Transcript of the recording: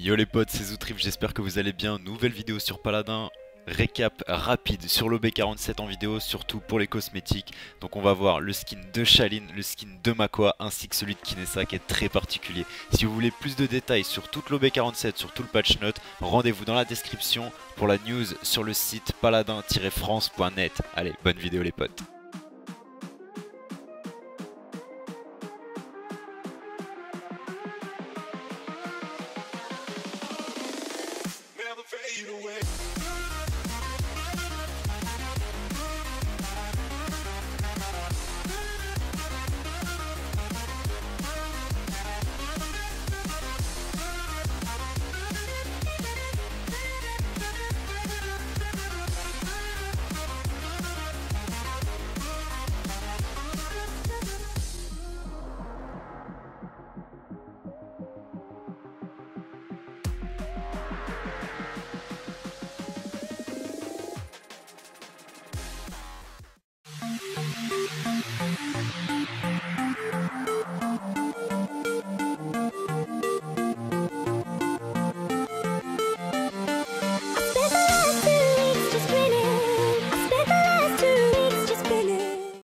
Yo les potes, c'est Zoutrif, j'espère que vous allez bien. Nouvelle vidéo sur Paladin. Récap rapide sur l'OB47 en vidéo, surtout pour les cosmétiques. Donc on va voir le skin de Shaline, le skin de Makwa ainsi que celui de Kinessa qui est très particulier. Si vous voulez plus de détails sur toute l'OB47, sur tout le patch note, rendez-vous dans la description pour la news sur le site paladin-france.net. Allez, bonne vidéo les potes.